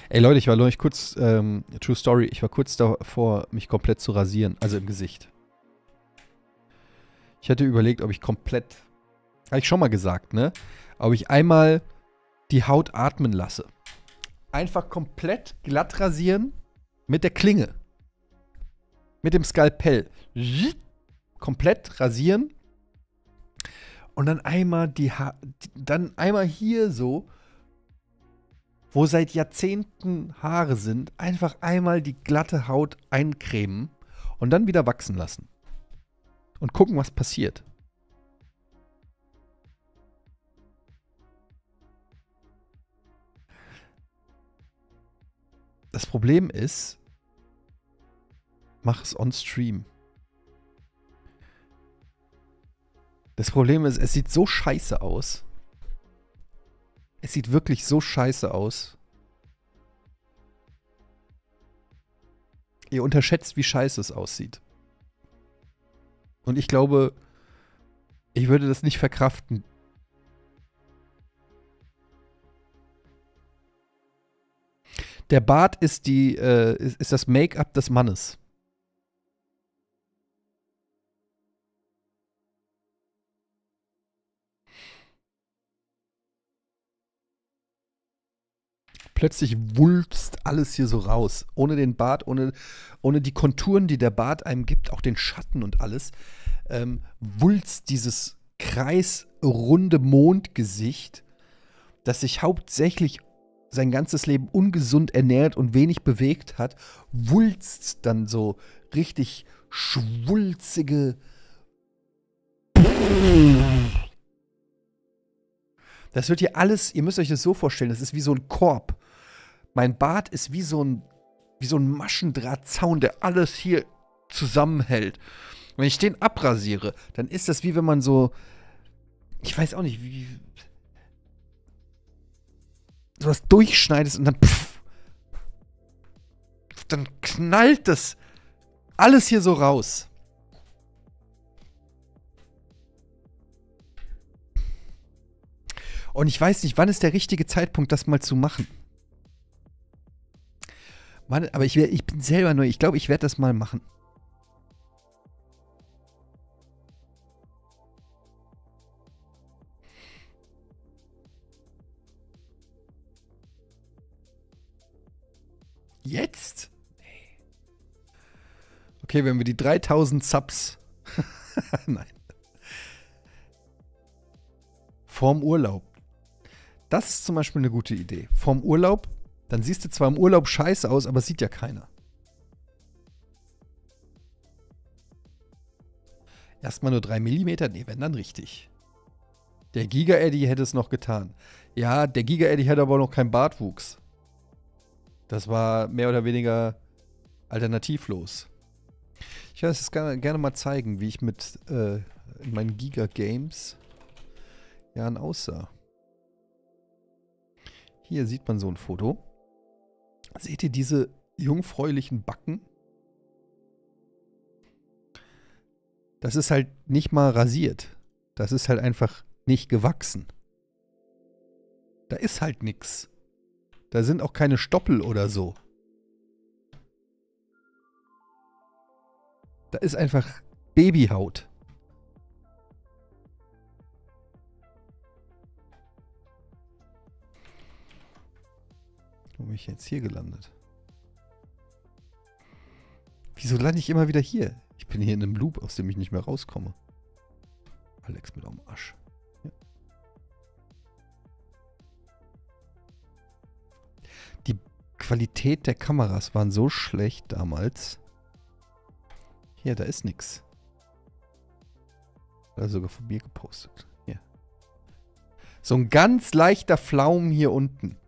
Ey Leute, ich war neulich kurz, True Story, ich war kurz davor, mich komplett zu rasieren, also im Gesicht. Ich hatte überlegt, ob ich komplett, habe ich schon mal gesagt, ne? Ob ich einmal die Haut atmen lasse. Einfach komplett glatt rasieren mit der Klinge. Mit dem Skalpell. Komplett rasieren. Und dann einmal dann einmal hier so, wo seit Jahrzehnten Haare sind, einfach einmal die glatte Haut eincremen und dann wieder wachsen lassen. Und gucken, was passiert. Das Problem ist, mach es on Stream. Das Problem ist, es sieht so scheiße aus. Es sieht wirklich so scheiße aus. Ihr unterschätzt, wie scheiße es aussieht. Und ich glaube, ich würde das nicht verkraften. Der Bart ist ist das Make-up des Mannes. Plötzlich wulst alles hier so raus. Ohne den Bart, ohne die Konturen, die der Bart einem gibt, auch den Schatten und alles, wulst dieses kreisrunde Mondgesicht, das sich hauptsächlich sein ganzes Leben ungesund ernährt und wenig bewegt hat, wulst dann so richtig schwulzige. Das wird hier alles, ihr müsst euch das so vorstellen, das ist wie so ein Korb. Mein Bart ist wie so ein Maschendrahtzaun, der alles hier zusammenhält. Wenn ich den abrasiere, dann ist das wie wenn man so, ich weiß auch nicht, wie sowas durchschneidest und dann dann knallt das alles hier so raus. Und ich weiß nicht, wann ist der richtige Zeitpunkt, das mal zu machen. Mann, aber ich bin selber neu. Ich glaube, ich werde das mal machen. Jetzt? Nee. Okay, wenn wir die 3000 Subs. Nein. Vorm Urlaub. Das ist zum Beispiel eine gute Idee. Vorm Urlaub, dann siehst du zwar im Urlaub scheiße aus, aber es sieht ja keiner. Erstmal nur 3 Millimeter? Nee, wenn dann richtig. Der Giga-Eddy hätte es noch getan. Ja, der Giga-Eddy hatte aber noch keinen Bartwuchs. Das war mehr oder weniger alternativlos. Ich werde es gerne mal zeigen, wie ich mit in meinen Giga-Games Jahren aussah. Hier sieht man so ein Foto. Seht ihr diese jungfräulichen Backen? Das ist halt nicht mal rasiert. Das ist halt einfach nicht gewachsen. Da ist halt nix. Da sind auch keine Stoppel oder so. Da ist einfach Babyhaut. Wo bin ich jetzt hier gelandet? Wieso lande ich immer wieder hier? Ich bin hier in einem Loop, aus dem ich nicht mehr rauskomme. Alex mit am Arsch. Ja. Die Qualität der Kameras waren so schlecht damals. Hier, da ist nix. Oder sogar von mir gepostet. Hier. So ein ganz leichter Flaum hier unten.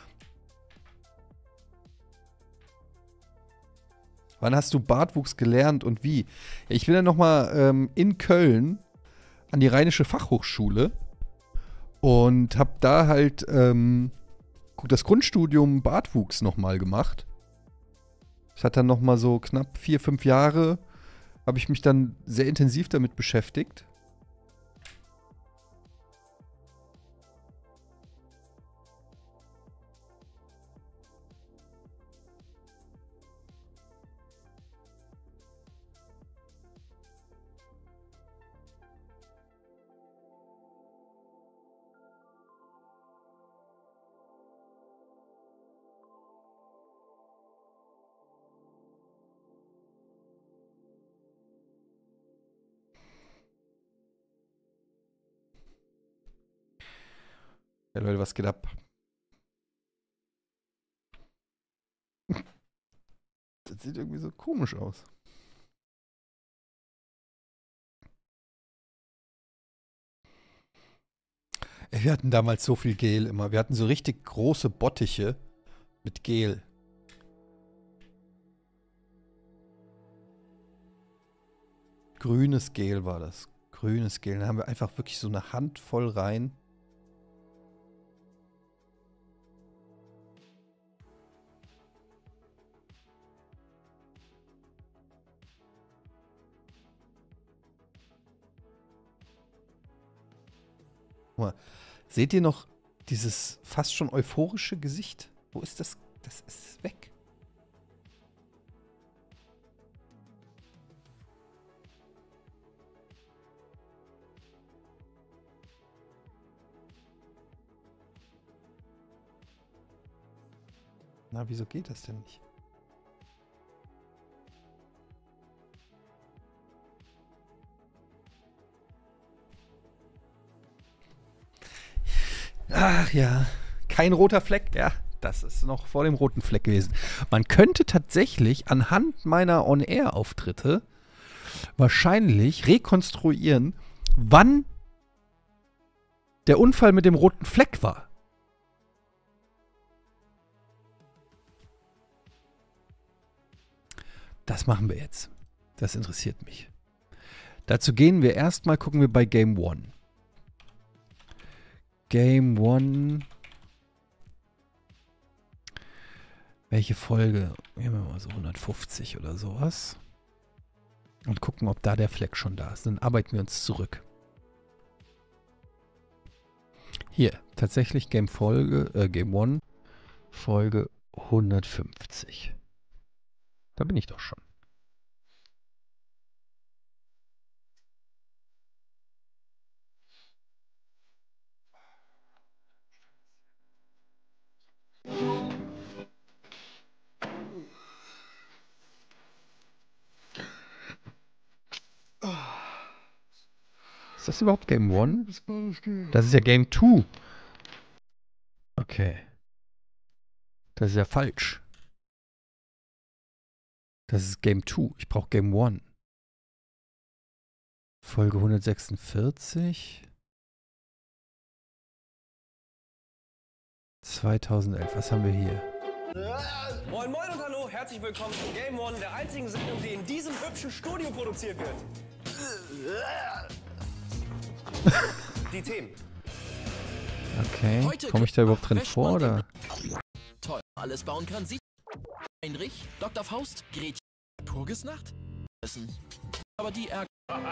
Wann hast du Bartwuchs gelernt und wie? Ja, ich bin dann nochmal in Köln an die Rheinische Fachhochschule und habe da halt das Grundstudium Bartwuchs nochmal gemacht. Das hat dann nochmal so knapp 4, 5 Jahre, habe ich mich dann sehr intensiv damit beschäftigt. Ja, Leute, was geht ab? Das sieht irgendwie so komisch aus. Ey, wir hatten damals so viel Gel immer. Wir hatten so richtig große Bottiche mit Gel. Grünes Gel war das. Grünes Gel. Da haben wir einfach wirklich so eine Handvoll rein. Guck mal, seht ihr noch dieses fast schon euphorische Gesicht? Wo ist das? Das ist weg. Na, wieso geht das denn nicht? Ach ja, kein roter Fleck. Ja, das ist noch vor dem roten Fleck gewesen. Man könnte tatsächlich anhand meiner On-Air-Auftritte wahrscheinlich rekonstruieren, wann der Unfall mit dem roten Fleck war. Das machen wir jetzt. Das interessiert mich. Dazu gehen wir erstmal, gucken wir bei Game One. Game One. Welche Folge? Nehmen wir mal so 150 oder sowas. Und gucken, ob da der Fleck schon da ist. Dann arbeiten wir uns zurück. Hier, tatsächlich Game One, Folge 150. Da bin ich doch schon. Ist das überhaupt Game One? Das ist ja Game 2. Okay. Das ist ja falsch. Das ist Game 2. Ich brauche Game 1. Folge 146. 2011. Was haben wir hier? Moin moin und hallo, herzlich willkommen zu Game One, der einzigen Sendung, die in diesem hübschen Studio produziert wird. Die Themen. Okay. Komme ich da überhaupt drin vor, oder? Toll, alles bauen kann sie. Heinrich, Dr. Faust, Gretchen, Turgesnacht? Wissen. Aber die Ärger.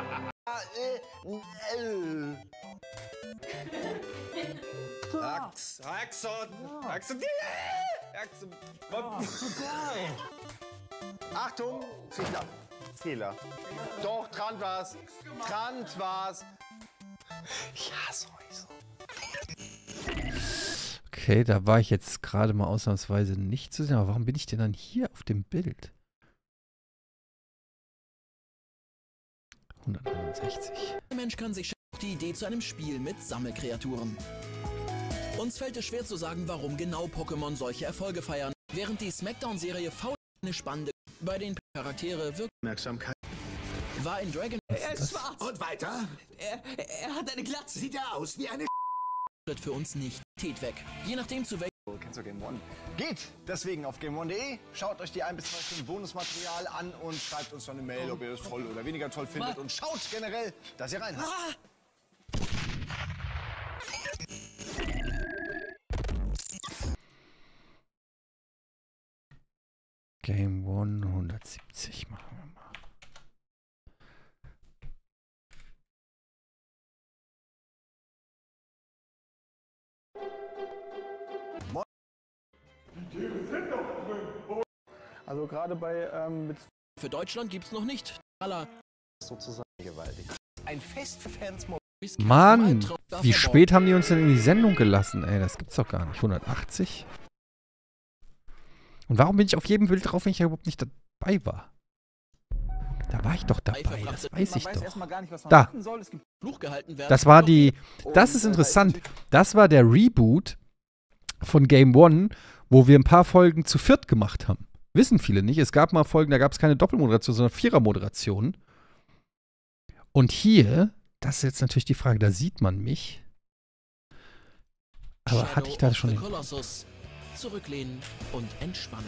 Achtung, Fehler. Doch, dran war's. Ich hasse euch so. Okay, da war ich jetzt gerade mal ausnahmsweise nicht zu sehen. Aber warum bin ich denn dann hier auf dem Bild? 161. Der Mensch kann sich die Idee zu einem Spiel mit Sammelkreaturen. Uns fällt es schwer zu sagen, warum genau Pokémon solche Erfolge feiern, während die Smackdown-Serie V eine spannende bei den Charaktere wirkt. Aufmerksamkeit. War in Dragon Er ist schwarz. Und weiter? Er hat eine Glatze. Sieht er aus wie eine für uns nicht Tät weg. Je nachdem zu welchem Kennst du Game One? Geht deswegen auf GameOne.de, schaut euch die 1 bis 2 Stunden Bonusmaterial an und schreibt uns dann eine Mail, ob ihr es toll oder weniger toll findet. Und schaut generell, dass ihr rein habt. Game One 170 machen wir mal. Also gerade bei für Deutschland gibt's noch nicht. Aller sozusagen gewaltig. Ein Fest für Fans. Mann, wie spät haben die uns denn in die Sendung gelassen? Ey, das gibt's doch gar nicht. 180? Und warum bin ich auf jedem Bild drauf, wenn ich ja überhaupt nicht dabei war? Da war ich doch dabei, das weiß ich Man weiß doch. erstmal gar nicht, was man Da. machen soll. Es gibt Fluch gehalten werden. Das war die, das Und, ist interessant. Das war der Reboot von Game One, wo wir ein paar Folgen zu viert gemacht haben. Wissen viele nicht. Es gab mal Folgen, da gab es keine Doppelmoderation, sondern Vierermoderation. Und hier, das ist jetzt natürlich die Frage, da sieht man mich. Aber hatte ich da schon den... Colossus. Zurücklehnen und entspannen.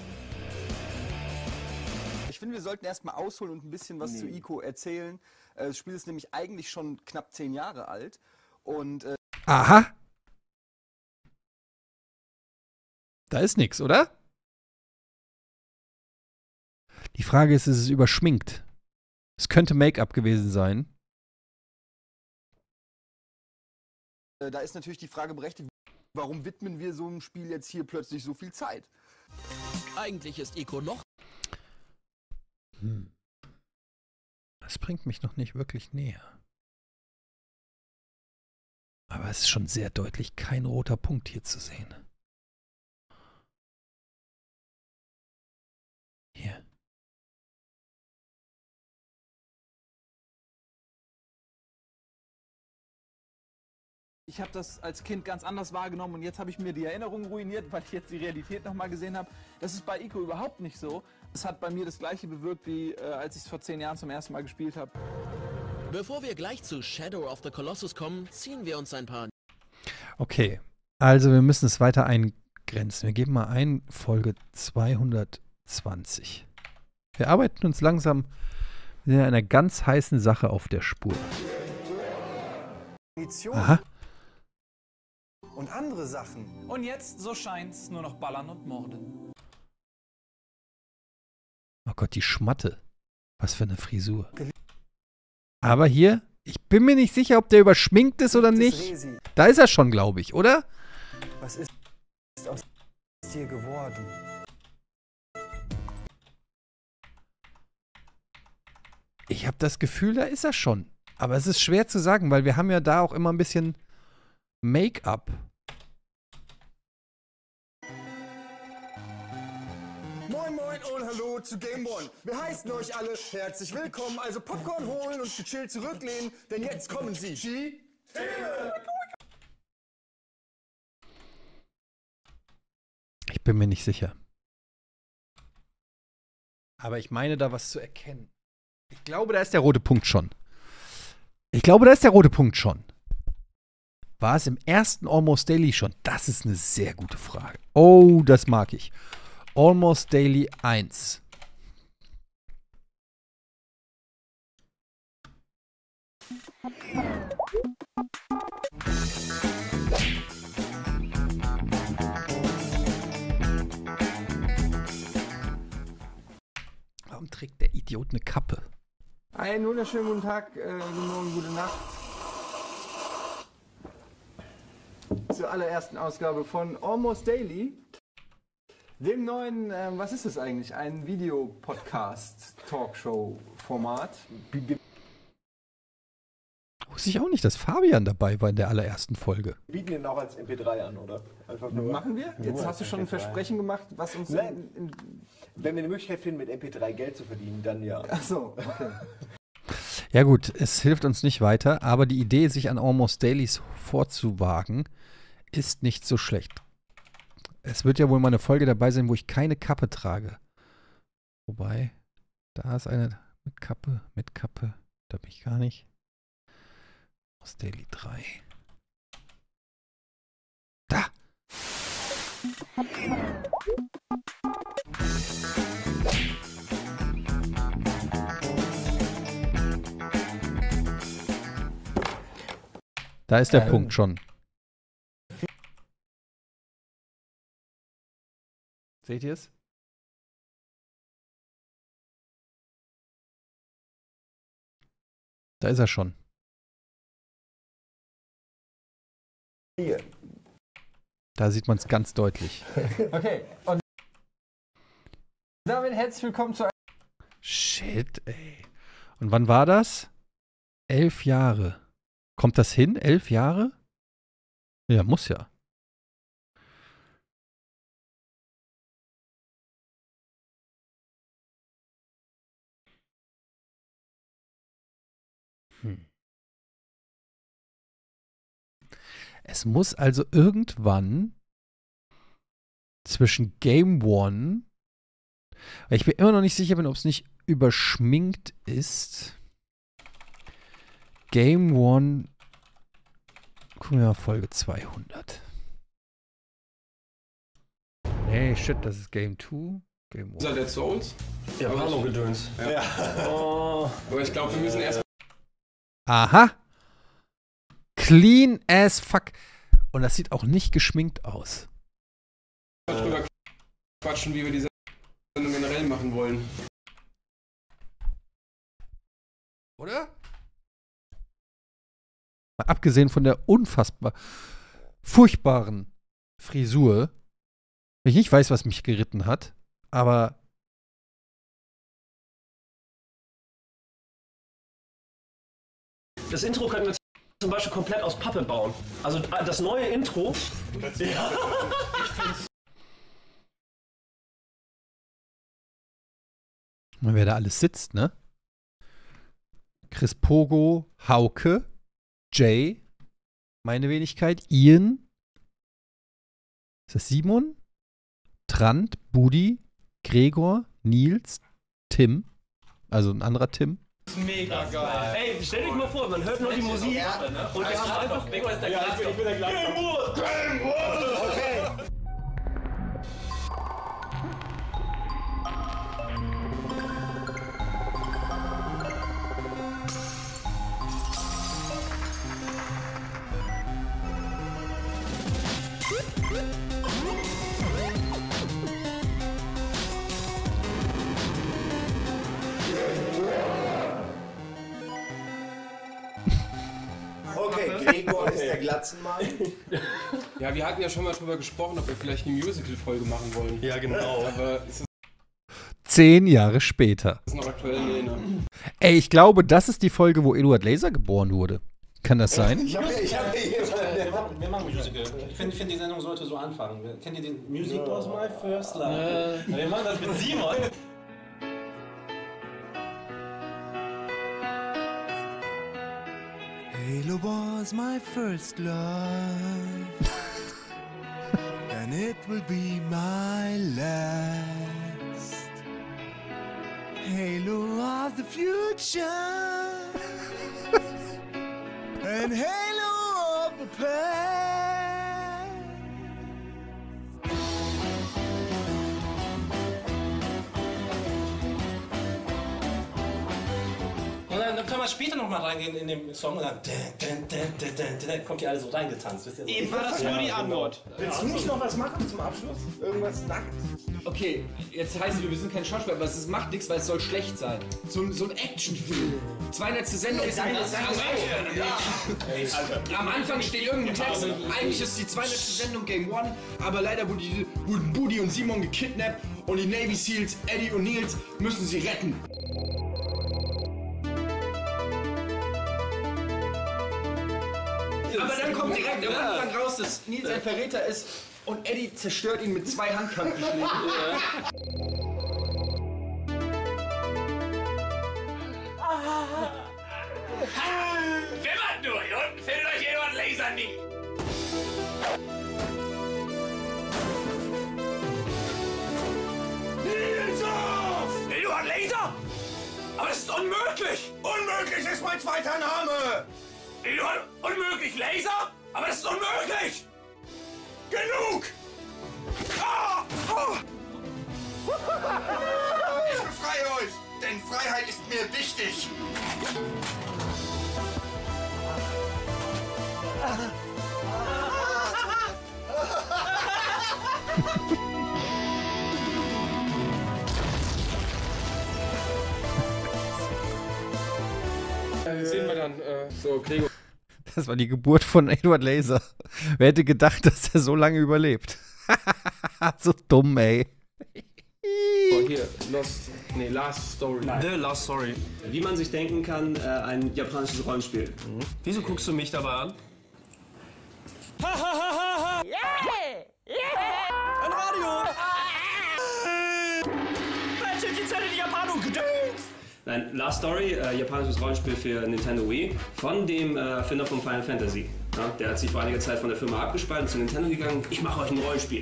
Ich finde, wir sollten erstmal ausholen und ein bisschen was zu Ico erzählen. Das Spiel ist nämlich eigentlich schon knapp 10 Jahre alt. Und Aha! Da ist nichts, oder? Die Frage ist es überschminkt? Es könnte Make-up gewesen sein. da ist natürlich die Frage berechtigt, warum widmen wir so einem Spiel jetzt hier plötzlich so viel Zeit? Eigentlich ist Ico noch Das bringt mich noch nicht wirklich näher. Aber es ist schon sehr deutlich kein roter Punkt hier zu sehen. Hier. Ich habe das als Kind ganz anders wahrgenommen und jetzt habe ich mir die Erinnerung ruiniert, weil ich jetzt die Realität nochmal gesehen habe. Das ist bei Ico überhaupt nicht so. Es hat bei mir das gleiche bewirkt, wie als ich es vor 10 Jahren zum ersten Mal gespielt habe. Bevor wir gleich zu Shadow of the Colossus kommen, ziehen wir uns ein paar... Okay, also wir müssen es weiter eingrenzen. Wir geben mal ein, Folge 220. Wir arbeiten uns langsam in einer ganz heißen Sache auf der Spur. Aha. Und andere Sachen. Und jetzt, so scheint's, nur noch ballern und morden. Oh Gott, die Schmatte. Was für eine Frisur. Aber hier, ich bin mir nicht sicher, ob der überschminkt ist oder nicht. Da ist er schon, glaube ich, oder? Was ist aus dir geworden? Ich habe das Gefühl, da ist er schon. Aber es ist schwer zu sagen, weil wir haben ja da auch immer ein bisschen Make-up. Moin Moin und hallo zu Game One. Wir heißen euch alle herzlich willkommen. Also Popcorn holen und gechillt zurücklehnen, denn jetzt kommen sie. Die Themen. Ich bin mir nicht sicher. Aber ich meine, da was zu erkennen. Ich glaube, da ist der rote Punkt schon. War es im ersten Almost Daily schon? Das ist eine sehr gute Frage. Oh, das mag ich. Almost Daily 1. Warum trägt der Idiot eine Kappe? Einen wunderschönen guten Tag, guten Morgen, gute Nacht. Zur allerersten Ausgabe von Almost Daily. Dem neuen, was ist das eigentlich? Ein Videopodcast-Talkshow-Format. Wusste ich auch nicht, dass Fabian dabei war in der allerersten Folge. Bieten ihn auch als MP3 an, oder? Einfach nur. Machen wir? Jetzt hast du schon ein MP3. Versprechen gemacht, was uns... Nein. Wenn wir die Möglichkeit finden, mit MP3 Geld zu verdienen, dann ja. Achso, okay. Ja gut, es hilft uns nicht weiter, aber die Idee, sich an Almost Dailies vorzuwagen, ist nicht so schlecht. Es wird ja wohl mal eine Folge dabei sein, wo ich keine Kappe trage. Wobei, da ist eine mit Kappe, da bin ich gar nicht. Almost Daily 3. Da! Da ist der Punkt schon. Seht ihr es? Da ist er schon. Hier. Da sieht man es ganz deutlich. Okay, und damit herzlich willkommen zu Shit, ey. Und wann war das? 11 Jahre. Kommt das hin? 11 Jahre? Ja, muss ja. Es muss also irgendwann zwischen Game One, weil ich mir immer noch nicht sicher bin, ob es nicht überschminkt ist. Game One, gucken wir mal Folge 200. Nee, shit, das ist Game 2. Game 1. Ist der Souls? Ja, Halo-Gedöns. Ja. Oh. Aber ich glaube, wir müssen erst Aha. Clean as fuck. Und das sieht auch nicht geschminkt aus. mal drüber quatschen, wie wir die Sendung generell machen wollen. Oder? Mal abgesehen von der unfassbar furchtbaren Frisur. Ich nicht weiß, was mich geritten hat, aber Das Intro können wir zum Beispiel komplett aus Pappe bauen. Also das neue Intro. Ja. wer da alles sitzt, ne? Chris Pogo, Hauke, Jay, meine Wenigkeit, Ian. Ist das Simon? Trant, Budi, Gregor, Nils, Tim. Also ein anderer Tim. Mega geil. Ey, stell dich mal vor, man hört nur die Musik und wir haben einfach... Ich bin der Gleiche. Okay. Okay, Gregor ist der Glatzenmann. Ja, wir hatten ja schon mal drüber gesprochen, ob wir vielleicht eine Musical-Folge machen wollen. Ja, genau. Aber ist 10 Jahre später. das noch aktuell? Nee, ne? Ey, ich glaube, das ist die Folge, wo Eduard Laser geboren wurde. Kann das sein? Ich hab hier jemanden. Wir machen Musical. Ich finde, die Sendung sollte so anfangen. Kennt ihr den Music Was My First Love? Wir machen das mit Simon. Halo was my first love, and it will be my last. Halo of the future, and Halo of the past. Und dann können wir später noch mal reingehen in den Song und dann kommt ihr alle so reingetanzt. Wisst ihr? Eben war das nur die Antwort. Willst du nicht noch was machen zum Abschluss? Irgendwas nackt? Okay, jetzt heißt es, wir sind kein Schauspieler, aber es macht nichts, weil es soll schlecht sein. So ein Actionfilm. 200. Sendung ist am Anfang steht irgendein Text. Eigentlich ist die 200. Sendung Game One, aber leider wurden Budi und Simon gekidnappt und die Navy Seals, Eddie und Nils, müssen sie retten. Aber dann kommt direkt am Anfang raus, dass Nils ein Verräter ist und Eddie zerstört ihn mit 2 Handkantenschlägen. Wimmert nur, hier unten findet euch Eduard Laser nie. Nils auf! Eduard Laser? Aber das ist unmöglich! Unmöglich ist mein zweiter Name! Eduard, unmöglich Laser? Aber das ist unmöglich! Genug! Ah! Oh! Ich befreie euch, denn Freiheit ist mir wichtig. Sehen wir dann. So, Gregor. Das war die Geburt von Eduard Laser. Wer hätte gedacht, dass er so lange überlebt? So dumm, ey. Oh, hier, Last Story. The Last Story. Wie man sich denken kann, ein japanisches Rollenspiel. Wieso guckst du mich dabei an? Ein Radio! Welche die Zelle die Japaner gedöns! Nein, Last Story, japanisches Rollenspiel für Nintendo Wii, von dem Erfinder von Final Fantasy. Ja, der hat sich vor einiger Zeit von der Firma abgespalten, zu Nintendo gegangen. Ich mache euch ein Rollenspiel.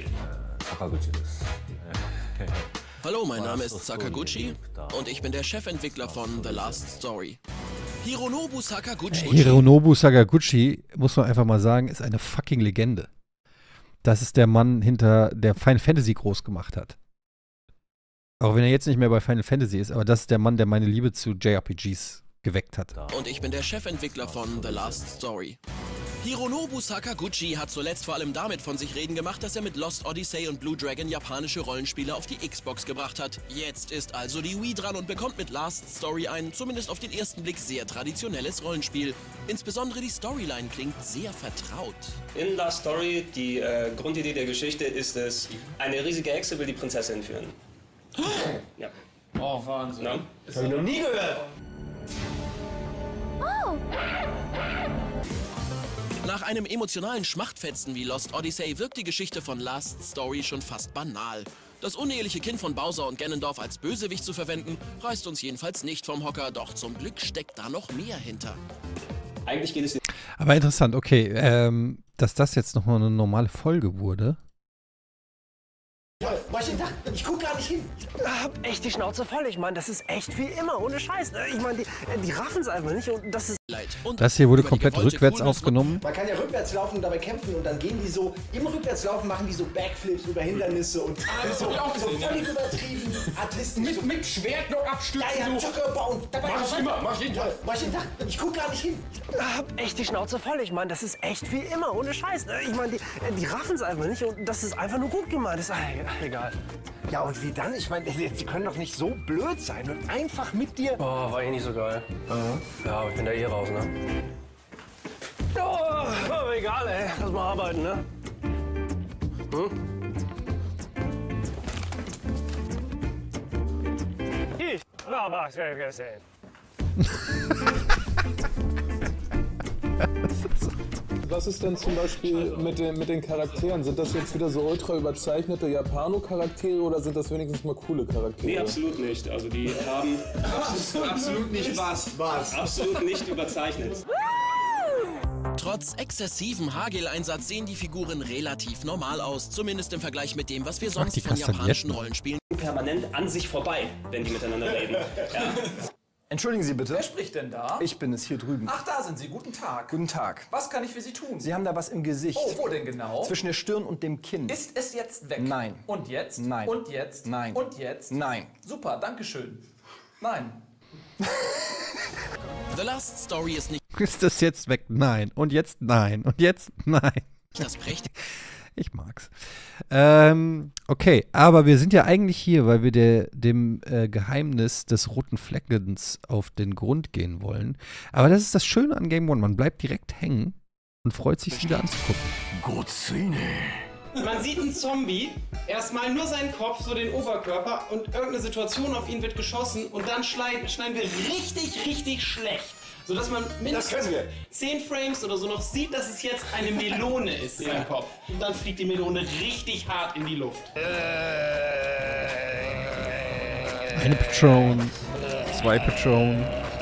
Hallo, mein Name ist Sakaguchi und ich bin der Chefentwickler von The Last Story. Hironobu Sakaguchi. Hironobu Sakaguchi, muss man einfach mal sagen, ist eine fucking Legende. Das ist der Mann der Final Fantasy groß gemacht hat. Auch wenn er jetzt nicht mehr bei Final Fantasy ist, aber das ist der Mann, der meine Liebe zu JRPGs geweckt hat. Und ich bin der Chefentwickler von The Last Story. Hironobu Sakaguchi hat zuletzt vor allem damit von sich reden gemacht, dass er mit Lost Odyssey und Blue Dragon japanische Rollenspiele auf die Xbox gebracht hat. Jetzt ist also die Wii dran und bekommt mit Last Story ein, zumindest auf den ersten Blick, sehr traditionelles Rollenspiel. Insbesondere die Storyline klingt sehr vertraut. In Last Story, die Grundidee der Geschichte ist es, eine riesige Hexe will die Prinzessin entführen. Ja. Oh, Wahnsinn. No? Das habe ich noch nie gehört. Oh. Nach einem emotionalen Schmachtfetzen wie Lost Odyssey wirkt die Geschichte von Last Story schon fast banal. Das uneheliche Kind von Bowser und Ganondorf als Bösewicht zu verwenden, reißt uns jedenfalls nicht vom Hocker, doch zum Glück steckt da noch mehr hinter. Eigentlich geht es... Aber interessant, okay, dass das jetzt nochmal eine normale Folge wurde. Ich guck gar nicht hin. Ich hab echt die Schnauze voll. Ich meine, das ist echt wie immer, ohne Scheiß. Ich meine, die raffen es einfach nicht und das ist... Das hier wurde komplett rückwärts aufgenommen. Man kann ja rückwärts laufen und dabei kämpfen und dann gehen die so, im Rückwärtslaufen machen die so Backflips über Hindernisse und so völlig übertrieben. Artisten mit Schwert noch abstürzen. Ja, ja, Zuckerbar und dabei... Mach ich immer. Ich guck gar nicht hin. Ich hab echt die Schnauze voll. Ich meine, das ist echt wie immer, ohne Scheiß. Ich meine, die raffen es einfach nicht und das ist einfach nur gut gemeint. Das ist egal. Ja, und wie dann? Ich meine, die können doch nicht so blöd sein und einfach mit dir... Oh, war eh nicht so geil. Ja, aber ich bin da eh raus, ne? Oh, egal, ey. Lass mal arbeiten, ne? Ich habe es gesehen. Was ist denn zum Beispiel mit den Charakteren? Sind das jetzt wieder so ultra überzeichnete Japano-Charaktere oder sind das wenigstens mal coole Charaktere? Nee, absolut nicht. Also die haben absolut nicht was. Absolut nicht überzeichnet. Trotz exzessivem Hageleinsatz sehen die Figuren relativ normal aus, zumindest im Vergleich mit dem, was wir sonst von japanischen Rollenspielen permanent an sich vorbei, wenn die miteinander reden. Ja. Entschuldigen Sie bitte. Wer spricht denn da? Ich bin es hier drüben. Ach, da sind Sie. Guten Tag. Guten Tag. Was kann ich für Sie tun? Sie haben da was im Gesicht. Oh, wo denn genau? Zwischen der Stirn und dem Kinn. Ist es jetzt weg? Nein. Und jetzt? Nein. Und jetzt? Nein. Und jetzt? Nein. Super, danke schön. Nein. The Last Story ist nicht... Ist das jetzt weg? Nein. Und jetzt nein. Und jetzt nein. Das prächtig. Ich mag's. Okay, aber wir sind ja eigentlich hier, weil wir dem Geheimnis des roten Fleckens auf den Grund gehen wollen. Aber das ist das Schöne an Game One. Man bleibt direkt hängen und freut sich, wieder anzugucken. Man sieht einen Zombie, erstmal nur seinen Kopf, so den Oberkörper und irgendeine Situation auf ihn wird geschossen und dann schneiden wir richtig schlecht. Sodass man mindestens 10 Frames oder so noch sieht, dass es jetzt eine Melone ist in seinem Kopf. Und dann fliegt die Melone richtig hart in die Luft. Eine Patron, 2 Patron.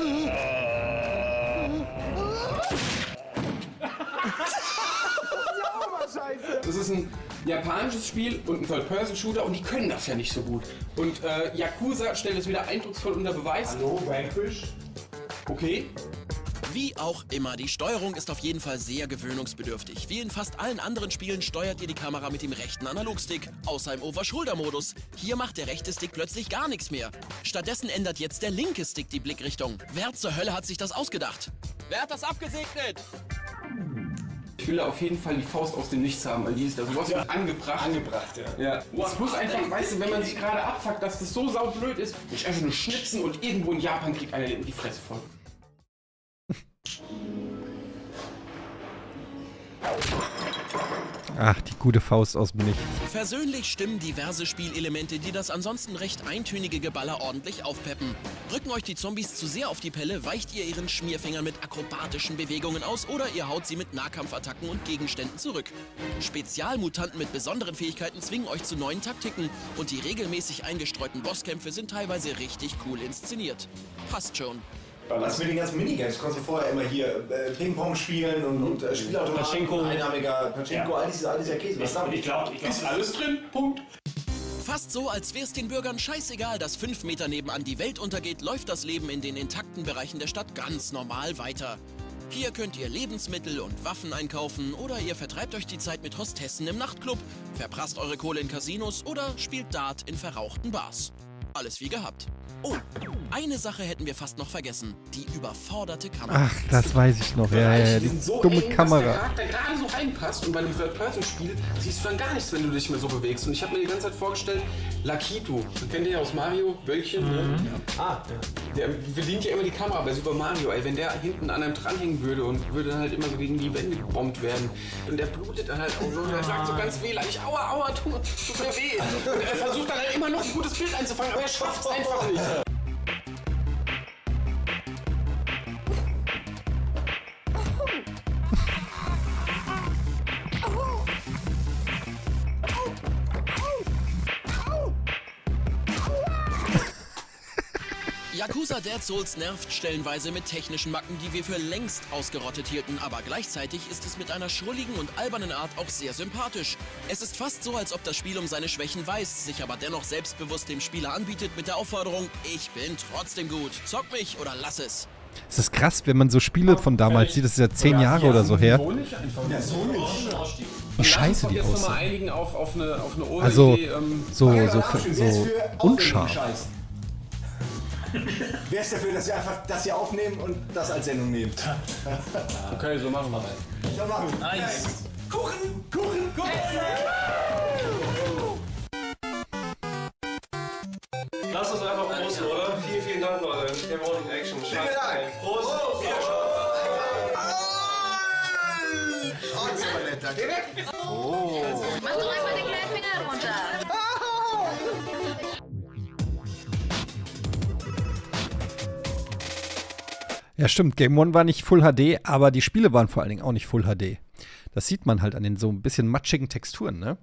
Das ist ein japanisches Spiel und ein Third-Person-Shooter und die können das ja nicht so gut. Und Yakuza stellt es wieder eindrucksvoll unter Beweis. Hallo, Vanquish. Okay. Wie auch immer, die Steuerung ist auf jeden Fall sehr gewöhnungsbedürftig. Wie in fast allen anderen Spielen steuert ihr die Kamera mit dem rechten Analogstick, außer im Over-Shoulder-Modus. Hier macht der rechte Stick plötzlich gar nichts mehr. Stattdessen ändert jetzt der linke Stick die Blickrichtung. Wer zur Hölle hat sich das ausgedacht? Wer hat das abgesegnet? Ich will auf jeden Fall die Faust aus dem Nichts haben, weil die ist da sowas von angebracht. Ja. Es muss einfach, weißt du, wenn man sich gerade abfuckt, dass das so saublöd ist, nicht einfach nur schnipsen und irgendwo in Japan kriegt einer die Fresse voll. Ach, die gute Faust aus dem Nichts. Versöhnlich stimmen diverse Spielelemente, die das ansonsten recht eintönige Geballer ordentlich aufpeppen. Rücken euch die Zombies zu sehr auf die Pelle, weicht ihr ihren Schmierfingern mit akrobatischen Bewegungen aus oder ihr haut sie mit Nahkampfattacken und Gegenständen zurück. Spezialmutanten mit besonderen Fähigkeiten zwingen euch zu neuen Taktiken und die regelmäßig eingestreuten Bosskämpfe sind teilweise richtig cool inszeniert. Passt schon. Was mit den ganzen Minigames? Du kannst ja vorher immer hier Ping-Pong spielen und Spielautomaten, Pachinko. Einnahmiger Pachinko, all dieser Käse. Was Ich glaube, Ist alles drin? Punkt. Fast so, als wäre es den Bürgern scheißegal, dass 5 Meter nebenan die Welt untergeht, läuft das Leben in den intakten Bereichen der Stadt ganz normal weiter. Hier könnt ihr Lebensmittel und Waffen einkaufen oder ihr vertreibt euch die Zeit mit Hostessen im Nachtclub, verprasst eure Kohle in Casinos oder spielt Dart in verrauchten Bars. Alles wie gehabt. Oh, eine Sache hätten wir fast noch vergessen. Die überforderte Kamera. Ach, das weiß ich noch. Ja, die so dumme eng, Kamera. dass der Charakter gerade so reinpasst und bei einem Third-Person-Spiel siehst du dann gar nichts, wenn du dich mehr so bewegst. Und ich habe mir die ganze Zeit vorgestellt, Lakitu, kennt ihr ja aus Mario, Wölkchen, ne? Ja. Der bedient ja immer die Kamera bei Super Mario, ey. Wenn der hinten an einem dranhängen würde und würde dann halt immer so gegen die Wände gebombt werden. Und der blutet dann halt auch so, und der sagt so ganz wehleidig, aua, aua, tut mir weh. Und er versucht dann halt immer noch ein gutes Bild einzufangen, aber er schafft es einfach nicht. Yakuza Dead Souls nervt stellenweise mit technischen Macken, die wir für längst ausgerottet hielten, aber gleichzeitig ist es mit einer schrulligen und albernen Art auch sehr sympathisch. Es ist fast so, als ob das Spiel um seine Schwächen weiß, sich aber dennoch selbstbewusst dem Spieler anbietet mit der Aufforderung, ich bin trotzdem gut, zock mich oder lass es. Es ist krass, wenn man so Spiele von damals sieht, das ist ja 10 Jahre oder so her. Wie scheiße die aussehen. Also, so unscharf. Wer ist dafür, dass wir einfach das hier aufnehmen und das als Sendung nehmt? Okay, so machen wir mal. So machen wir. Nice. Kuchen! Lass uns einfach posten, oder? Vielen Dank, Leute. Wir wollen Action. Vielen Dank. Prost. Wiederschauen. Oh, das ist aber nett, danke. Oh. Mach doch einmal den kleinen Finger runter. Ja, stimmt. Game One war nicht Full HD, aber die Spiele waren vor allen Dingen auch nicht Full HD. Das sieht man halt an den so ein bisschen matschigen Texturen, ne?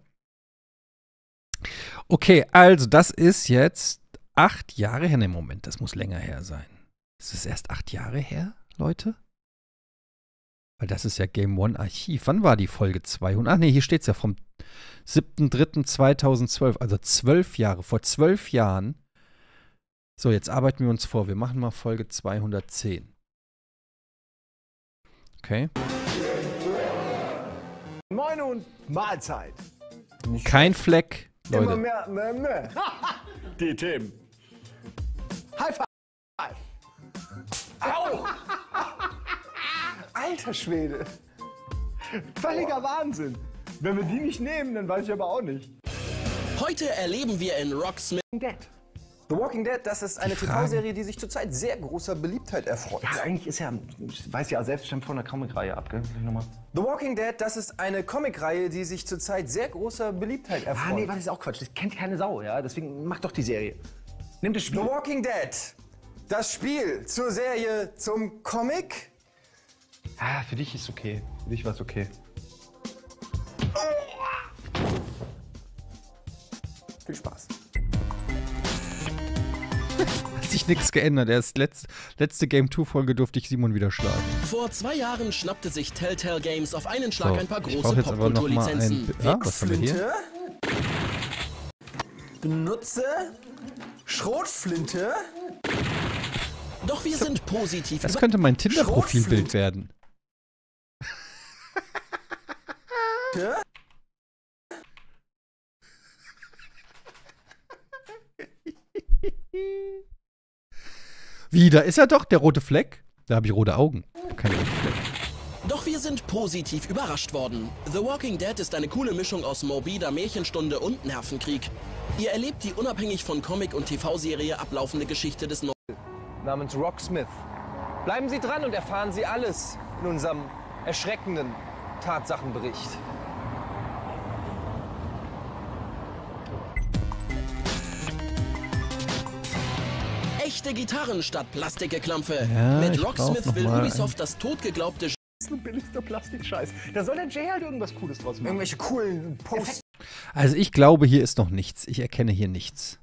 Okay, also das ist jetzt 8 Jahre her. Ne, Moment, das muss länger her sein. Ist es erst 8 Jahre her, Leute? Weil das ist ja Game One Archiv. Wann war die Folge 200? Ach ne, hier steht es ja vom 7.3.2012. Also 12 Jahre. Vor 12 Jahren. So, jetzt arbeiten wir uns vor. Wir machen mal Folge 210. Okay. Moin und Mahlzeit. Kein Fleck, Immer Leute. mehr. Die Themen. High five. Au! Alter Schwede. Völliger Wahnsinn. Wenn wir die nicht nehmen, dann weiß ich aber auch nicht. Heute erleben wir in Rocksmith The Walking Dead, das ist eine Die Fragen. TV-Serie, die sich zurzeit sehr großer Beliebtheit erfreut. Ja, eigentlich ist ja, ich weiß ja selbst schon von der Comic-Reihe ab, gell? Nochmal. The Walking Dead, das ist eine Comicreihe, die sich zurzeit sehr großer Beliebtheit erfreut. Ah, nee, das ist auch Quatsch. Das kennt keine Sau, ja? Deswegen mach doch die Serie. Nimm das Spiel. The Walking Dead, das Spiel zur Serie zum Comic. Ah, für dich ist okay. Für dich war es okay. Viel Spaß. Hat sich nichts geändert. Erst letzte Game 2-Folge durfte ich Simon wieder schlagen. Vor 2 Jahren schnappte sich Telltale Games auf einen Schlag So, ein paar ich große brauche jetzt aber noch mal Popkulturlizenzen. ein... Ja, was haben wir hier? Benutze Schrotflinte. Doch wir sind positiv. Das könnte mein Tinder-Profilbild werden. Wie, da ist er doch, der rote Fleck. Da habe ich rote Augen. Ich hab keinen roten Fleck. Doch wir sind positiv überrascht worden. The Walking Dead ist eine coole Mischung aus morbider Märchenstunde und Nervenkrieg. Ihr erlebt die unabhängig von Comic- und TV-Serie ablaufende Geschichte des Namens Rocksmith. Bleiben Sie dran und erfahren Sie alles in unserem erschreckenden Tatsachenbericht. Echte Gitarren statt Plastikgeklampfe. Ja, Mit ich Rocksmith brauch will noch mal Ubisoft das totgeglaubte Das ist ein billigster Plastikscheiß. Da soll der Jay halt irgendwas Cooles draus machen. Irgendwelche coolen Posts. Also ich glaube, hier ist noch nichts. Ich erkenne hier nichts.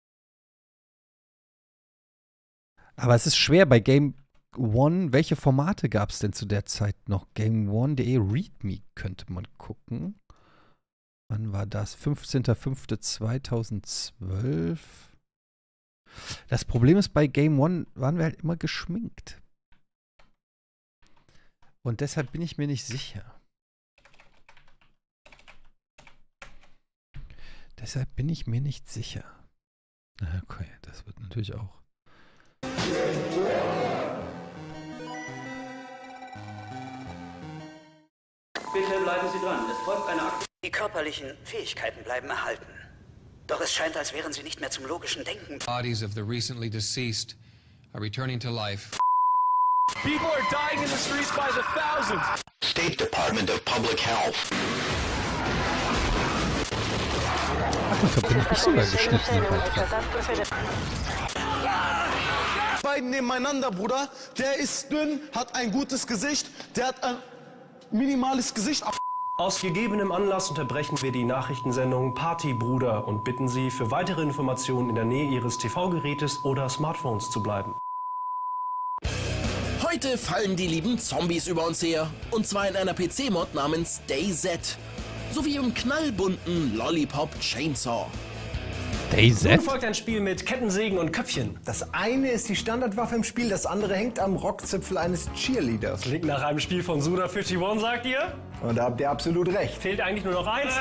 Aber es ist schwer bei Game One. Welche Formate gab es denn zu der Zeit noch? GameOne.de ReadMe könnte man gucken. Wann war das? 15.05.2012. Das Problem ist, bei Game One waren wir halt immer geschminkt. Und deshalb bin ich mir nicht sicher. Okay, das wird natürlich auch. Bitte bleiben Sie dran. Es folgt eine Aktion. Die körperlichen Fähigkeiten bleiben erhalten. Doch es scheint, als wären sie nicht mehr zum logischen Denken. Bodies of the recently deceased are returning to life. People are dying in the streets by the thousands. State Department of Public Health. Ach, ich habe den hab ich sogar geschnitten, den Beitrag. Beiden nebeneinander, Bruder. Der ist dünn, hat ein gutes Gesicht, der hat ein minimales Gesicht. Aus gegebenem Anlass unterbrechen wir die Nachrichtensendung Partybruder und bitten Sie, für weitere Informationen in der Nähe Ihres TV-Gerätes oder Smartphones zu bleiben. Heute fallen die lieben Zombies über uns her. Und zwar in einer PC-Mod namens DayZ. Sowie im knallbunten Lollipop Chainsaw. Nun folgt ein Spiel mit Kettensägen und Köpfchen. Das eine ist die Standardwaffe im Spiel, das andere hängt am Rockzipfel eines Cheerleaders. Klingt nach einem Spiel von Suda51, sagt ihr? Und da habt ihr absolut recht. Fehlt eigentlich nur noch eins.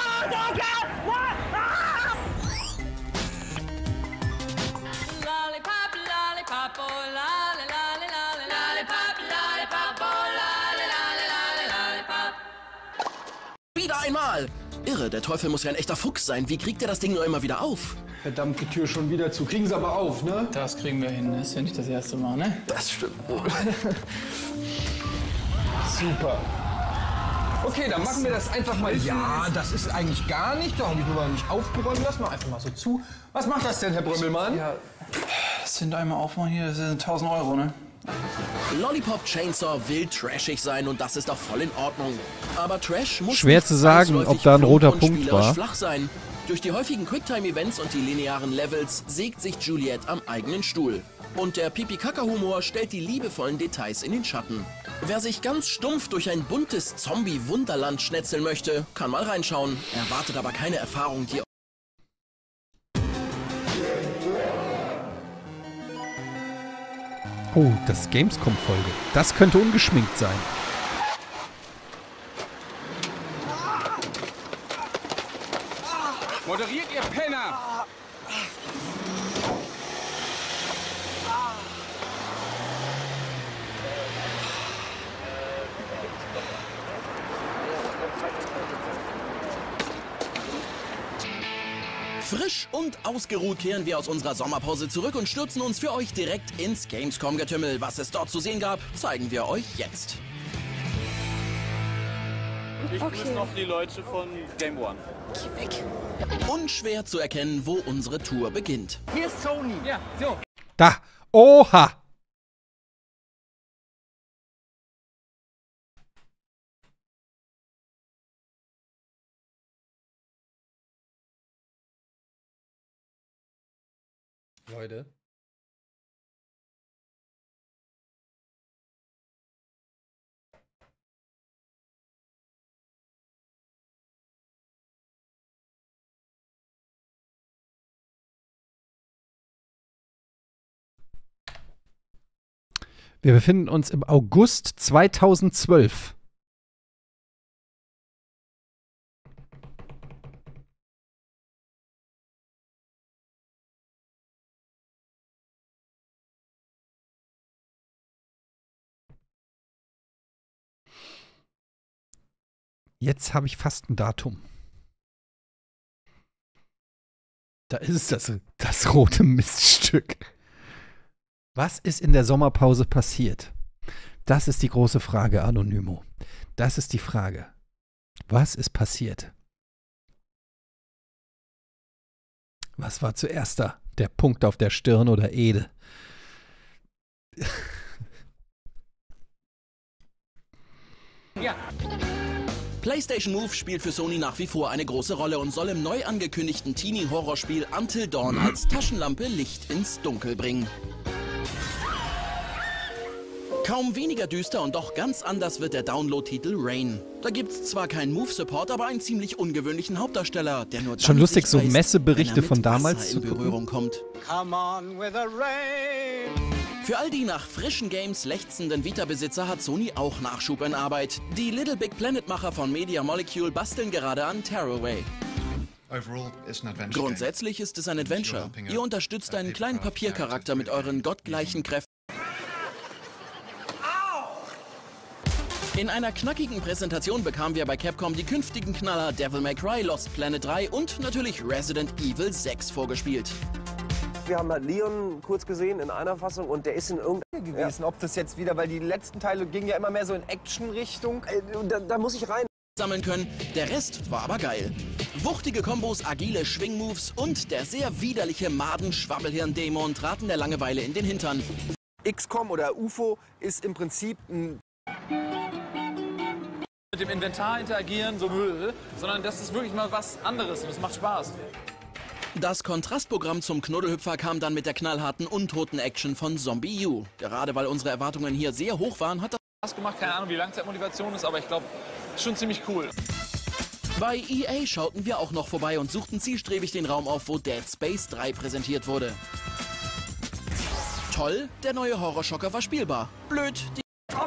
Wieder einmal! Irre, der Teufel muss ja ein echter Fuchs sein. Wie kriegt er das Ding nur immer wieder auf? Verdammt, die Tür schon wieder zu. Kriegen Sie aber auf, ne? Das kriegen wir hin. Das ist ja nicht das erste Mal, ne? Das stimmt wohl. Super. Okay, dann machen wir das einfach mal. Ja, das ist eigentlich gar nicht. Da habe ich nur mal nicht aufgeräumt. Lass mal einfach mal so zu. Was macht das denn, Herr Brümmelmann? Ja, das sind einmal aufmachen hier. Das sind 1000 Euro, ne? Lollipop Chainsaw will trashig sein und das ist auch voll in Ordnung. Aber Trash muss schwer zu sagen, ob da ein roter Punkt war. Flach sein. Durch die häufigen Quicktime-Events und die linearen Levels sägt sich Juliette am eigenen Stuhl. Und der Pipi-Kaka-Humor stellt die liebevollen Details in den Schatten. Wer sich ganz stumpf durch ein buntes Zombie-Wunderland schnetzeln möchte, kann mal reinschauen. Erwartet aber keine Erfahrung, die Oh, das ist Gamescom-Folge. Das könnte ungeschminkt sein. Moderiert, ihr Penner! Frisch und ausgeruht kehren wir aus unserer Sommerpause zurück und stürzen uns für euch direkt ins Gamescom-Getümmel. Was es dort zu sehen gab, zeigen wir euch jetzt. Ich grüße noch die Leute von Game One. Geh weg. Unschwer zu erkennen, wo unsere Tour beginnt. Hier ist Sony. Ja, so. Da! Oha! Leute. Wir befinden uns im August 2012. Jetzt habe ich fast ein Datum. Da ist das rote Miststück. Was ist in der Sommerpause passiert? Das ist die große Frage, Anonymo. Das ist die Frage. Was ist passiert? Was war zuerst da? Der Punkt auf der Stirn oder Ede? Ja. PlayStation Move spielt für Sony nach wie vor eine große Rolle und soll im neu angekündigten Teenie-Horrorspiel Until Dawn als Taschenlampe Licht ins Dunkel bringen. Kaum weniger düster und doch ganz anders wird der Download-Titel Rain. Da gibt's zwar keinen Move-Support, aber einen ziemlich ungewöhnlichen Hauptdarsteller, der nur Schon dann lustig, so sichtbar ist, Messeberichte wenn er von mit damals Wasser zu in Berührung kommt. Come on with the rain. Für all die nach frischen Games lechzenden Vita-Besitzer hat Sony auch Nachschub in Arbeit. Die Little Big Planet-Macher von Media Molecule basteln gerade an Tearaway. Grundsätzlich ist es ein Adventure. Ihr unterstützt einen kleinen Papiercharakter mit euren gottgleichen Kräften. In einer knackigen Präsentation bekamen wir bei Capcom die künftigen Knaller Devil May Cry, Lost Planet 3 und natürlich Resident Evil 6 vorgespielt. Wir haben halt Leon kurz gesehen in einer Fassung und der ist in irgendeiner gewesen. Ob das jetzt wieder, weil die letzten Teile gingen ja immer mehr so in Action-Richtung. Da muss ich rein. Sammeln können. Der Rest war aber geil. Wuchtige Kombos, agile Schwingmoves und der sehr widerliche Maden-Schwabbelhirn-Dämon traten der Langeweile in den Hintern. XCOM oder UFO ist im Prinzip ein... Mit dem Inventar interagieren, so, sondern das ist wirklich mal was anderes und es macht Spaß. Das Kontrastprogramm zum Knuddelhüpfer kam dann mit der knallharten Untoten-Action von Zombie U. Gerade weil unsere Erwartungen hier sehr hoch waren, hat das Spaß gemacht. Keine Ahnung, wie Langzeitmotivation ist, aber ich glaube, schon ziemlich cool. Bei EA schauten wir auch noch vorbei und suchten zielstrebig den Raum auf, wo Dead Space 3 präsentiert wurde. Toll, der neue Horrorschocker war spielbar. Blöd, die...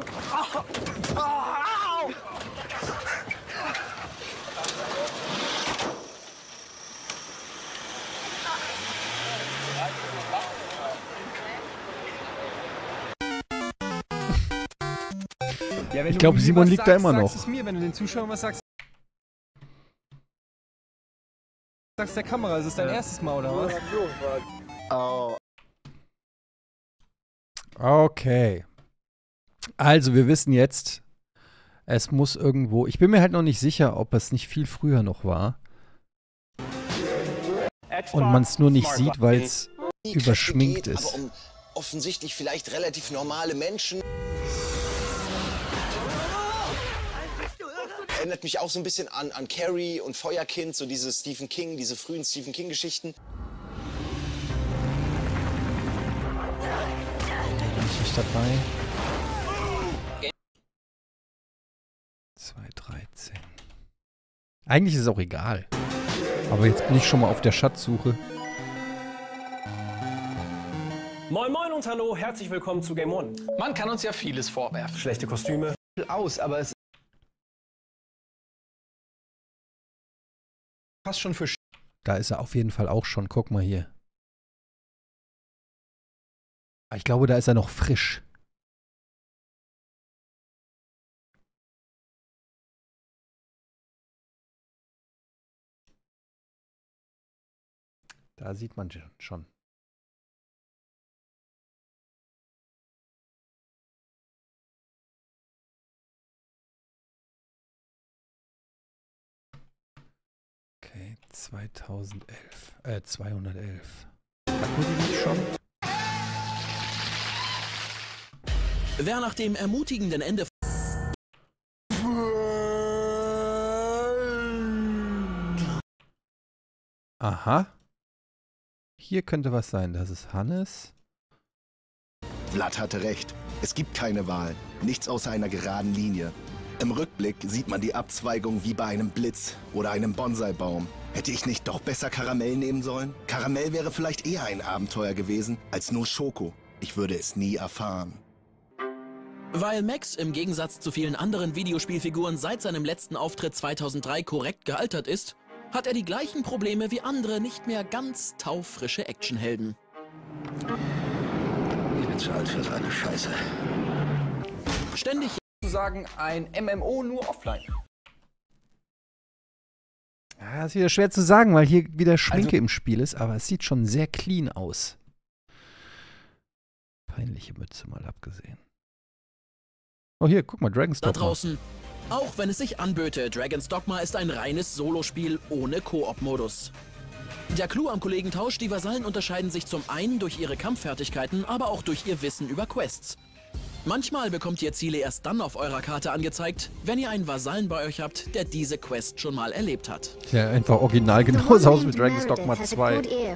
Ja, ich glaube, Simon liegt da immer noch. Sagst es mir, wenn du den Zuschauern was sagst. Sagst der Kamera, ist es dein erstes Mal, oder was? Oh. Okay. Also, wir wissen jetzt, es muss irgendwo. Ich bin mir halt noch nicht sicher, ob es nicht viel früher noch war. Und man es nur nicht sieht, weil es überschminkt ist. Aber um offensichtlich vielleicht relativ normale Menschen. Erinnert mich auch so ein bisschen an Carrie und Feuerkind, so diese Stephen King, diese frühen Stephen King-Geschichten. Nicht dabei. 2.13. Eigentlich ist es auch egal. Aber jetzt bin ich schon mal auf der Schatzsuche. Moin Moin und hallo, herzlich willkommen zu Game One. Man kann uns ja vieles vorwerfen. Schlechte Kostüme. Aus, aber es fast schon für... Da ist er auf jeden Fall auch schon. Guck mal hier. Ich glaube, da ist er noch frisch. Da sieht man schon. Okay, 211. Hatten wir die nicht schon? Wer nach dem ermutigenden Ende... Aha. Hier könnte was sein. Das ist Hannes. Vlad hatte recht. Es gibt keine Wahl. Nichts außer einer geraden Linie. Im Rückblick sieht man die Abzweigung wie bei einem Blitz oder einem Bonsai-Baum. Hätte ich nicht doch besser Karamell nehmen sollen? Karamell wäre vielleicht eher ein Abenteuer gewesen als nur Schoko. Ich würde es nie erfahren. Weil Max im Gegensatz zu vielen anderen Videospielfiguren seit seinem letzten Auftritt 2003 korrekt gealtert ist, hat er die gleichen Probleme wie andere nicht mehr ganz taufrische Actionhelden. Ich bin zu alt für so eine Scheiße. Ständig Sozusagen ein MMO nur offline. Ja, ist wieder schwer zu sagen, weil hier wieder Schminke im Spiel ist, aber es sieht schon sehr clean aus. Peinliche Mütze mal abgesehen. Oh, hier, guck mal, Dragon's Dogma. Da draußen. Auch wenn es sich anböte, Dragon's Dogma ist ein reines Solospiel ohne Koop-Modus. Der Clou am Kollegentausch, die Vasallen unterscheiden sich zum einen durch ihre Kampffertigkeiten, aber auch durch ihr Wissen über Quests. Manchmal bekommt ihr Ziele erst dann auf eurer Karte angezeigt, wenn ihr einen Vasallen bei euch habt, der diese Quest schon mal erlebt hat. Ja, einfach original genauso aus wie Dragon's Dogma 2.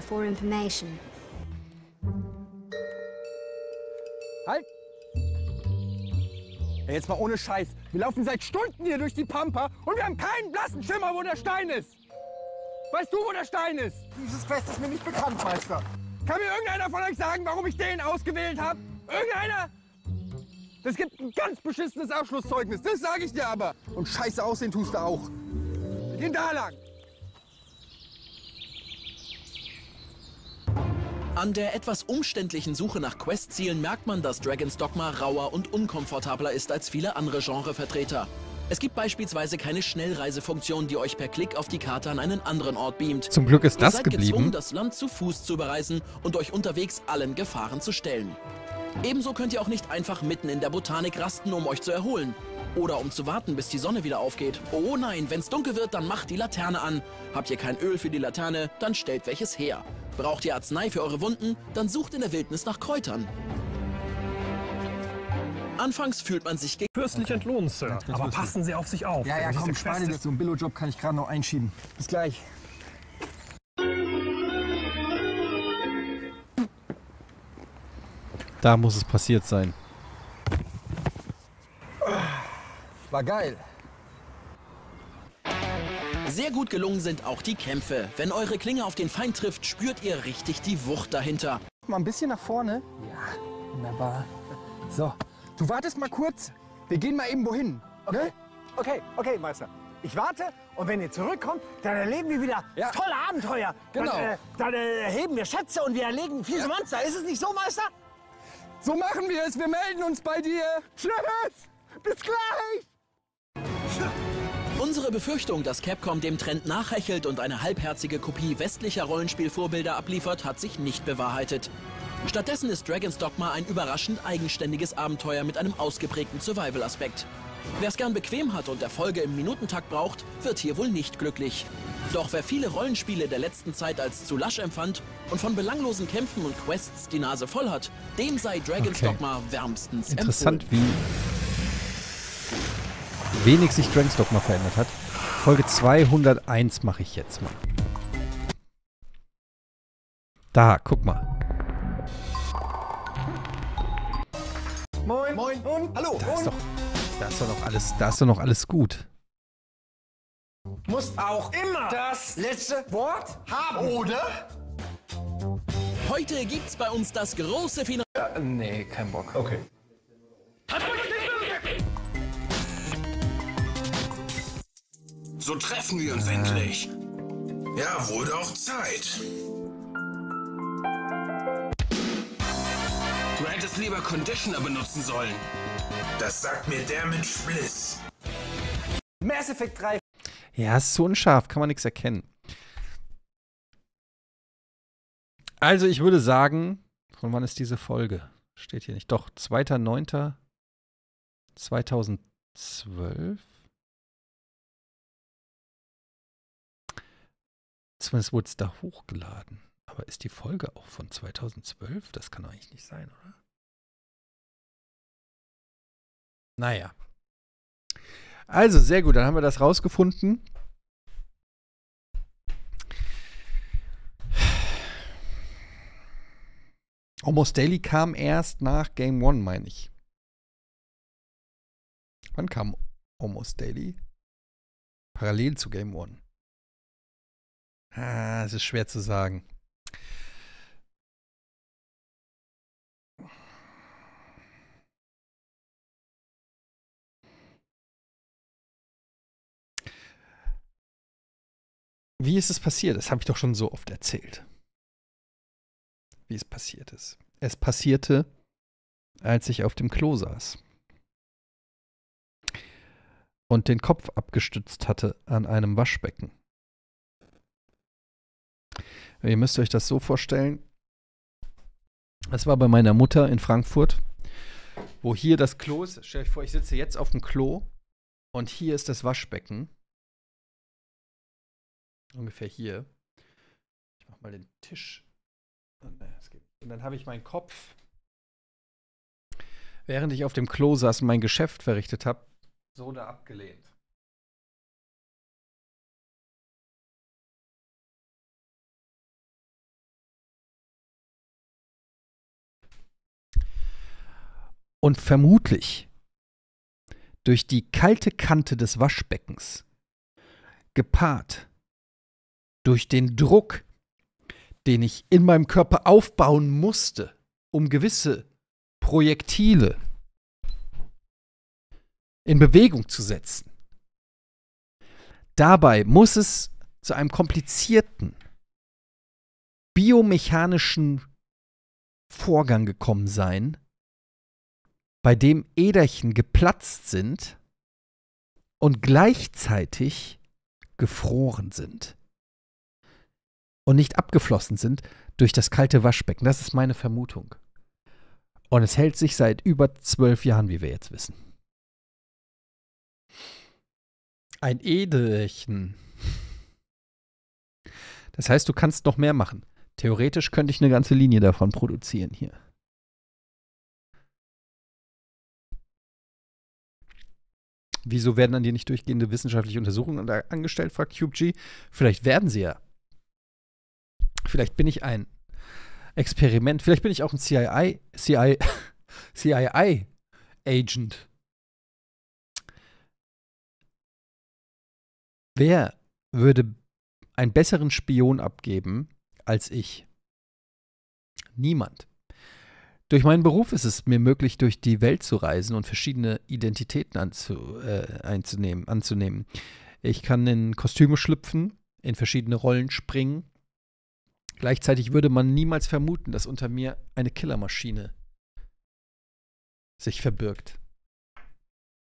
Halt! Ey, jetzt mal ohne Scheiß. Wir laufen seit Stunden hier durch die Pampa und wir haben keinen blassen Schimmer, wo der Stein ist. Weißt du, wo der Stein ist? Dieses Quest ist mir nicht bekannt, Meister. Kann mir irgendeiner von euch sagen, warum ich den ausgewählt habe? Irgendeiner? Das gibt ein ganz beschissenes Abschlusszeugnis, das sage ich dir aber. Und scheiße aussehen tust du auch. Wir gehen da lang. An der etwas umständlichen Suche nach Questzielen merkt man, dass Dragon's Dogma rauer und unkomfortabler ist als viele andere Genrevertreter. Es gibt beispielsweise keine Schnellreisefunktion, die euch per Klick auf die Karte an einen anderen Ort beamt. Zum Glück ist das Ihr seid geblieben. gezwungen, das Land zu Fuß zu bereisen und euch unterwegs allen Gefahren zu stellen. Ebenso könnt ihr auch nicht einfach mitten in der Botanik rasten, um euch zu erholen. Oder um zu warten, bis die Sonne wieder aufgeht. Oh nein, wenn es dunkel wird, dann macht die Laterne an. Habt ihr kein Öl für die Laterne, dann stellt welches her. Braucht ihr Arznei für eure Wunden, dann sucht in der Wildnis nach Kräutern. Anfangs fühlt man sich fürstlich entlohnt, Sir. Aber passen Sie auf sich auf. Ja, ja, komm, spar dir das. So einen Billo-Job kann ich gerade noch einschieben. Bis gleich. Da muss es passiert sein. War geil. Sehr gut gelungen sind auch die Kämpfe. Wenn eure Klinge auf den Feind trifft, spürt ihr richtig die Wucht dahinter. Mal ein bisschen nach vorne. Ja, wunderbar. So, du wartest mal kurz. Wir gehen mal eben wohin. Okay, okay, Meister. Ich warte und wenn ihr zurückkommt, dann erleben wir wieder tolle Abenteuer. Genau. Dann heben wir Schätze und wir erlegen fiese Monster. Ist es nicht so, Meister? So machen wir es. Wir melden uns bei dir. Tschüss. Bis gleich. Unsere Befürchtung, dass Capcom dem Trend nachhechelt und eine halbherzige Kopie westlicher Rollenspielvorbilder abliefert, hat sich nicht bewahrheitet. Stattdessen ist Dragon's Dogma ein überraschend eigenständiges Abenteuer mit einem ausgeprägten Survival-Aspekt. Wer es gern bequem hat und Erfolge im Minutentakt braucht, wird hier wohl nicht glücklich. Doch wer viele Rollenspiele der letzten Zeit als zu lasch empfand und von belanglosen Kämpfen und Quests die Nase voll hat, dem sei Dragon's Dogma wärmstens Interessant, empfohlen. wie wenig sich Dragon's Dogma verändert hat. Folge 201 mache ich jetzt mal. Da, guck mal. Moin. Moin. Und hallo. Da ist doch noch alles gut. Muss auch immer das letzte Wort haben, oder? Heute gibt's bei uns das große Finale. Nee, kein Bock. Okay. So treffen wir uns endlich. Ja, wurde auch Zeit. Du hättest lieber Conditioner benutzen sollen. Das sagt mir der mit Spliss. Mass Effect 3. Ja, ist so unscharf, kann man nichts erkennen. Also ich würde sagen, von wann ist diese Folge? Steht hier nicht. Doch, 2.9.2012. Zumindest wurde es da hochgeladen. Aber ist die Folge auch von 2012? Das kann doch eigentlich nicht sein, oder? Naja. Also, sehr gut, dann haben wir das rausgefunden. Almost Daily kam erst nach Game One, meine ich. Wann kam Almost Daily? Parallel zu Game One. Es ist schwer zu sagen. Wie ist es passiert? Das habe ich doch schon so oft erzählt. Wie es passiert ist. Es passierte, als ich auf dem Klo saß und den Kopf abgestützt hatte an einem Waschbecken. Ihr müsst euch das so vorstellen. Das war bei meiner Mutter in Frankfurt, wo hier das Klo ist. Stellt euch vor, ich sitze jetzt auf dem Klo und hier ist das Waschbecken. Ungefähr hier. mal den Tisch. Und dann habe ich meinen Kopf, während ich auf dem Klo saß und mein Geschäft verrichtet habe, so da abgelehnt. Und vermutlich durch die kalte Kante des Waschbeckens, gepaart durch den Druck, den ich in meinem Körper aufbauen musste, um gewisse Projektile in Bewegung zu setzen. Dabei muss es zu einem komplizierten biomechanischen Vorgang gekommen sein, bei dem Äderchen geplatzt sind und gleichzeitig gefroren sind und nicht abgeflossen sind durch das kalte Waschbecken. Das ist meine Vermutung. Und es hält sich seit über 12 Jahren, wie wir jetzt wissen. Ein Äderchen. Das heißt, du kannst noch mehr machen. Theoretisch könnte ich eine ganze Linie davon produzieren hier. Wieso werden an dir nicht durchgehende wissenschaftliche Untersuchungen angestellt, fragt CubeG. Vielleicht werden sie ja. Vielleicht bin ich ein Experiment. Vielleicht bin ich auch ein CIA-Agent. Wer würde einen besseren Spion abgeben als ich? Niemand. Durch meinen Beruf ist es mir möglich, durch die Welt zu reisen und verschiedene Identitäten anzunehmen. Ich kann in Kostüme schlüpfen, in verschiedene Rollen springen. Gleichzeitig würde man niemals vermuten, dass unter mir eine Killermaschine sich verbirgt.